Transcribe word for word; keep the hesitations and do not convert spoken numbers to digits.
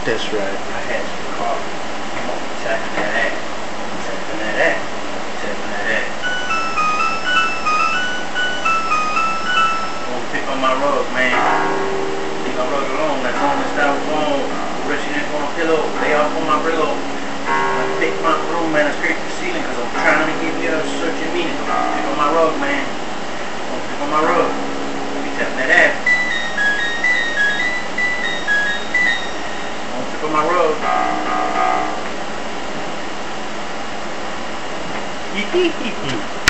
That's right. I had the car. I'm gonna be tapping that ass. Tapping that ass. Tapping that ass. I'm gonna pick on my rug, man. Leave my rug alone. That's on the style alone. Rushing in on a pillow. Lay off on my brillo. I pick my room, man. I scrape the ceiling because I'm trying to give you a searching meaning. Pick on my rug, man. I'm gonna pick on my rug. I'll be tapping that ass. On my road. Hee hee hee hee.